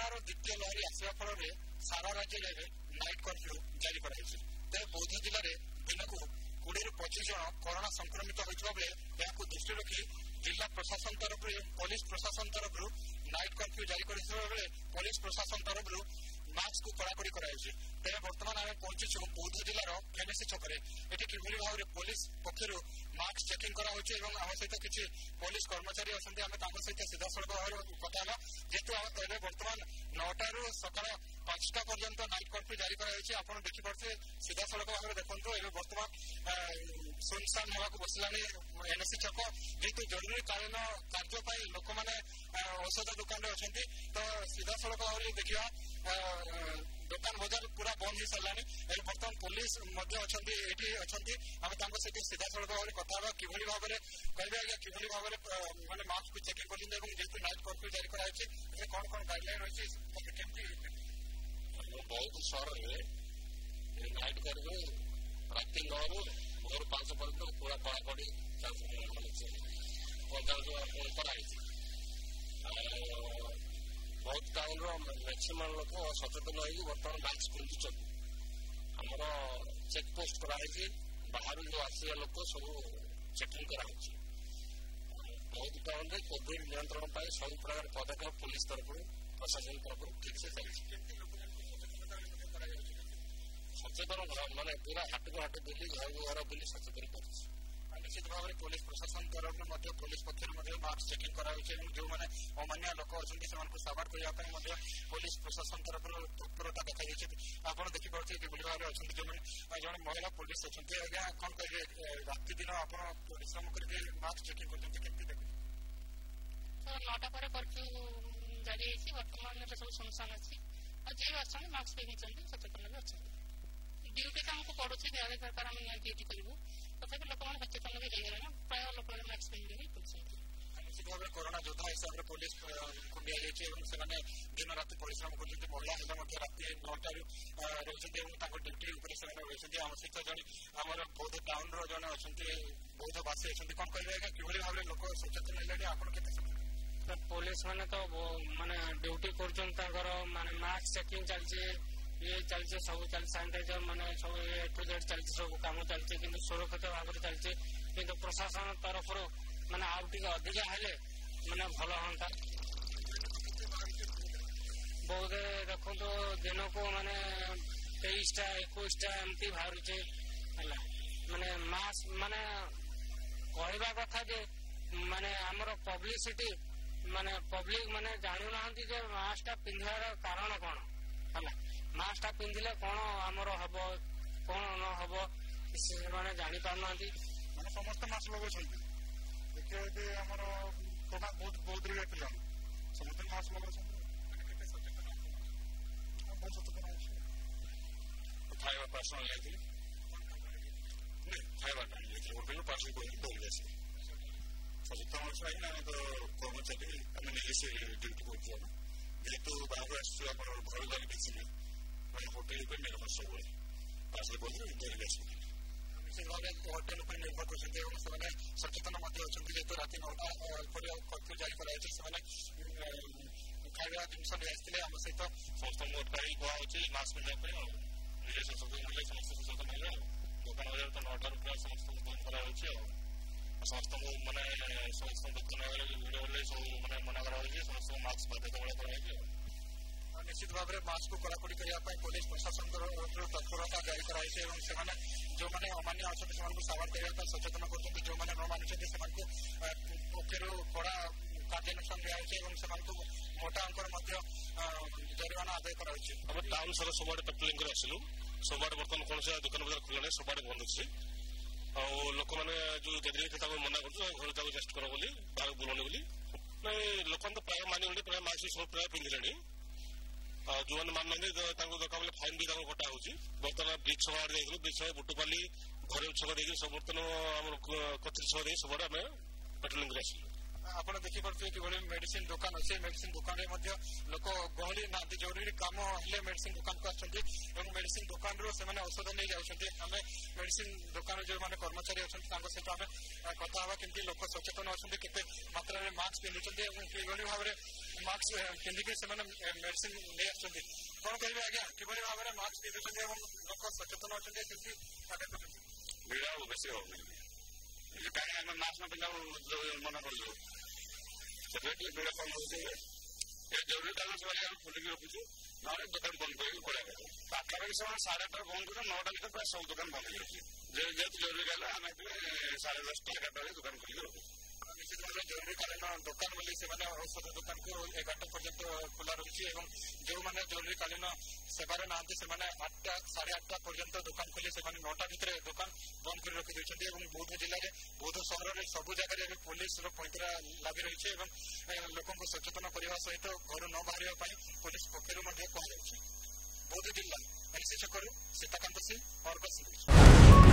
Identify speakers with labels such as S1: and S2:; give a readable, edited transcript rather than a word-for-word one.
S1: कोरोनार द्वितीय लहरी आसवा फल सारा राज्य में नाइट कर्फ्यू जारी कराई। तेज बौद्ध जिले में दिन को 20 ରୁ 25 जन कोरोना संक्रमित होता बेले यह दृष्टि रखी जिला प्रशासन तरफ पुलिस प्रशासन तरफ नाइट कर्फ्यू जारी कर पुलिस प्रशासन तरफ मास्क को कड़ाकड़ी कराई। तेज बर्तमान आम पहुंचु बौद्ध जिलार केनेसी छकरे ये किभली भाव में पुलिस पक्षर मास्क चेकिंग कराई। आम सहित किसी पुलिस कर्मचारी अच्छा आम सहित सीधा सड़क भाव कथा जेहेतु बर्तमान 9टा ରୁ सकाळ 5टा पर्यंत नाइट कर्फ्यू जारी कराई। आप देखिपे सीधा सड़क भाव में देखो ए बर्तमान सुनसान होगा बसलानी एनएसी छक जेहेतु जरूरीकालीन कार्य लोक मैंने औषध दुकान अच्छा तो सीधा सड़क भाव में देखा दुकान बजार पूरा बंद हो सारा। बर्तमान पुलिस अच्छा आम सहित सीधा सड़क भाव में कथा कि भाव में कहे आज्ञा कि भाव में मैंने मास्क को चेकिंग कर जेहेतु नाइट कर्फ्यू जारी कराई कौन कौन गाइडलाइन रही केमती
S2: बहुत सहर में नाइट कर्फ्यू राति 9 ରୁ भोर 5 पर्यटन पूरा कड़ाकड़ी कराई। बहुत टाइम मैक्सीम लोक सचेतन हो बर्तमान मास्क पिंधुं। आमर चेकपोस्ट कराई बाहर जो आसिया लोक सब चेकिंग कराई। बहुत टाइम कोविड नियंत्रण पर सब प्रकार पदक्षेप पुलिस तरफ प्रशासन तरफ ठीक से चलती। सचेतन माने पूरा हाट को हाट बुली घर को घर बुली सचेतन कर निश्चित भाव में पुलिस प्रशासन तरफ पुलिस पक्ष मास्क चेकिंग कराई। जो मैंने अमान्य लोक अच्छा साबार करने पुलिस प्रशासन तरफ तत्परता देखा। आप देखिपे किभली भाव में अच्छा जो जन महिला पुलिस अच्छा आज्ञा कौन कहे राति दिन आप परिश्रम करके मास्क चेकिंग करते
S3: 9टा पर कर्फ्यू जारी बर्तमान सब सुनसान अच्छी और जी अच्छा मास्क पिंधि सचेतन भी अच्छा ड्यूटी तो आमको पड़ू जहाँ प्रकार आम ड्यूटी करूँ तथा लोक मैंने सचेतन भी हो प्राय लोक मास्क पिंधि
S1: निश्चित भाव में कोरोना योद्धा हिसाब से पुलिस को दिखाई दिन राति परिश्रम कर महिला हेल्ला राति 9टा रही ड्यूटी रही आम सहित जन आम बौद्ध टाउन जन अच्छा बौद्धवासी अच्छा कौन कहे आज्ञा कि भाव में लोक सचेतन है आप
S4: पुलिस मैंने तो माने ड्यूटी कर माने मास्क चेकिंग चलती ये चलते सब चल सानिटाइजर माने सब ए टू जेड चलती सब कम चलती कि सुरक्षित भाव में चलती कि प्रशासन तरफ माने आउट अधिका हेले माने भल हाँ। बहुत देखो दिन को माने 23टा 21टा एमती बाहर माने मास्क माने कहवा कथा जे माने आमर पब्लिसिटी माने पब्लिक माने जानू ना मास्क पिंधार कारण कौन है मास्क पिंधिले कौन आमर हम कौन न हम से जानी पारना
S1: मैंने समस्त मास्क लगे देखिए कोरोना बहुत बहुत समस्त मास्क लगे बहुत सचेतन खाଇବା पार्सल जाइए खाଇବା होटेल पार्सल कर दौड़ जाए सचेतन अच्छा तो कर्मचारी आम निजे ड्यूटी कर जेहेतु बाहर आसप घर जाए देखिए होटेल पर निर्भर सब पार्सल कर दौड़ जाए निश्चित भाव में होटेल पर निर्भर कर सचेतन जेहेतु राति 9टा पर कर्फ्यू जारी कराई खाଇବା जिनस नहीं आम सहित समस्त मोटाई कहुच्छे मास्क पिंधा निजे सचेतन मिले समस्त सचेतन है दुकान बजार तो 9टा प्राय समस्त बंद कराई समस्त मैंने समस्त दुकान भिड़ सब मैंने मना कराई समस्त मास्क बाध्यतामूलक कराई। निश्चित भाव में मास्क को कड़ाकड़ी करने पुलिस प्रशासन तत्परता जारी कराई जो मैंने अमान्य अच्छा से साबार करने सचेतन कर जो मैंने न मानुंट पक्षर कड़ा कार्यानुष्ठान दिखाई मोटा अंकर जरिमाना आदाय कर
S2: टाउन सारा सब पेट्रोलिंग कर आसलु सब बर्तमान कौन से दुकान बजार खुला सब बंद अच्छे लोक मैंने जो गैदरिंग मना कर रेस्ट कर बाहर बुलानी बोली नहीं लोक तो प्राय मानी प्राय मास्क सब प्राय पिंधिले जो मैंने मानना दरकार फाइन भी कटा हो बर्तमान ब्रिज सभा जाइए ब्रिज सभा बुटुपाली घर छक देखिए सब बर्तमान आम कचेरी छक सब आम पेट्रोलिंग आसलु
S1: ଆପଣ ଦେଖିପାରୁଥିବେ କିଭଳି ମେଡିସିନ ଦୋକାନ ଅଛି ମେଡିସିନ ଦୋକାନରେ ମଧ୍ୟ ଲୋକ ଗହଳି ନାହାନ୍ତି ଜରୁରୀ କାମ ହେଲେ ମେଡିସିନ ଦୋକାନକୁ ଆସୁଛନ୍ତି ଏବଂ ମେଡିସିନ ଦୋକାନରୁ ସେମାନେ ଔଷଧ ନେଇ ଯାଉଛନ୍ତି ଆମେ ମେଡିସିନ ଦୋକାନ ଯେଉଁମାନେ କର୍ମଚାରୀ ଅଛନ୍ତି ତାଙ୍କ ସହିତ ଆମେ କଥା ହେବା କେମିତି ଲୋକ ସଚେତନ ଅଛନ୍ତି କେତେ ମାତ୍ରାରେ ମାସ୍କ ପିନ୍ଧୁଛନ୍ତି ଏବଂ କିଭଳି ଭାବରେ ମାସ୍କ ପିନ୍ଧିକି ସେମାନେ ମେଡିସିନ ନେଇ ଆସୁଛନ୍ତି କଣ କହିବେ ଆଜ୍ଞା କିଭଳି ଭାବରେ ମାସ୍କ ପିନ୍ଧୁଛନ୍ତି ଏବଂ ଲୋକ ସଚେତନ ଅଛନ୍ତି କେମିତି
S2: ଭିଡ଼ ବେଶୀ ହଉନି କାହିଁକି ଆମେ ମାସ୍କ ନ ପିନ୍ଧାକୁ ମନା କରୁଛୁ ସେଥିପାଇଁ ଟିକେ ଭିଡ଼ କମ ହଉଛି ଜରୁରୀ କାରଣ ସେମାନେ ଆମେ ଖୋଲିକି ରଖୁଛୁ ନହେଲେ ଦୋକାନ ବନ୍ଦ କରିକି ପଳେଇବା ପାଖାପାଖି ସେମାନେ 8:30 ବନ୍ଦ କରୁ 9ଟା ଭିତରେ ପ୍ରାୟ ସବୁ ଦୋକାନ ବନ୍ଦ ହେଇଯାଉଛି ଯେହେତୁ ଜରୁରୀ କାରଣ ଆମେ 10:30 11ଟା ଦୋକାନ ଖୋଲିକି ରଖୁଛୁ
S1: ନିଶ୍ଚିତ ଭାବରେ ଜରୁରୀକାଳୀନ ଦୋକାନ ବୋଲି ସେମାନେ ଔଷଧ ଦୋକାନକୁ 11ଟା ପର୍ଯ୍ୟନ୍ତ ଖୋଲା ରହୁଛି ଏବଂ ଯେଉଁମାନେ ଜରୁରୀକାଳୀନ ସେବାରେ ନାହାନ୍ତି ସେମାନେ 8ଟା 8:30 ପର୍ଯ୍ୟନ୍ତ ଦୋକାନ ଖୋଲି ସେମାନେ 9ଟା ଭିତରେ ଦୋକାନ ବନ୍ଦ କରି ରଖିଦେଉଛନ୍ତି ଏବଂ ବୌଦ୍ଧ ଜିଲ୍ଲାରେ ବୌଦ୍ଧ ସହରରେ ସବୁ ଜାଗାରେ ଏବେ ପୋଲିସର ପଇଁତରା ଲାଗି ରହିଛି ଏବଂ ଲୋକଙ୍କୁ ସଚେତନ କରିବା ସହିତ ଘରୁ ନ ବାହାରିବା ପାଇଁ ପୋଲିସ ପକ୍ଷରୁ ମଧ୍ୟ କୁହାଯାଉଛି ବୌଦ୍ଧ ଜିଲ୍ଲା ଏନ୍ସି ଛକରୁ ସୀତାକାନ୍ତ ସିଂ ଅର୍ଗସ୍।